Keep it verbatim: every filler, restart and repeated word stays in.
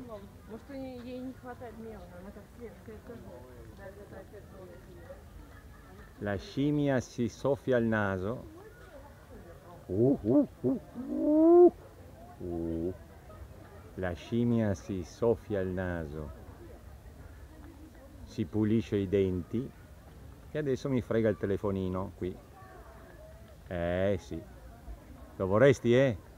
Может, у нее- ей не хватает мелана, она как светская коза. Даже это опять будет. La scimmia si soffia il naso. Uh, uh, uh, uh, uh. La scimmia si soffia il naso, si pulisce i denti e adesso mi frega il telefonino qui. Eh sì, lo vorresti, eh?